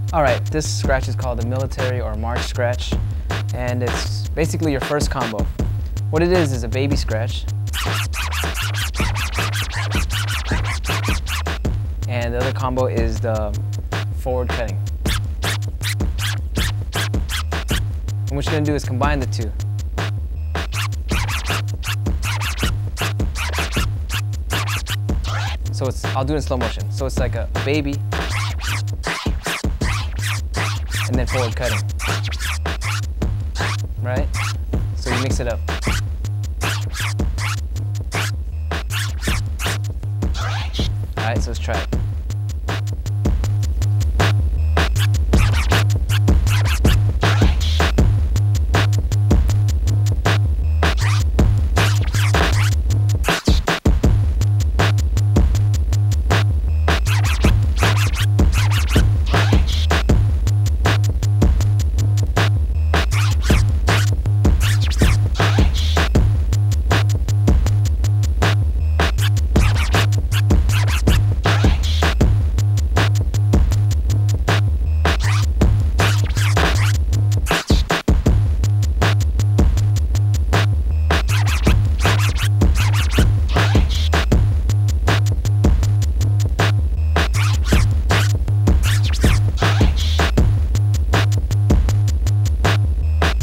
Alright, this scratch is called the military or march scratch, and it's basically your first combo. What it is a baby scratch, and the other combo is the forward cutting. And what you're going to do is combine the two. So I'll do it in slow motion. So it's like a baby, and then forward cutting, right? So you mix it up. All right, so let's try it.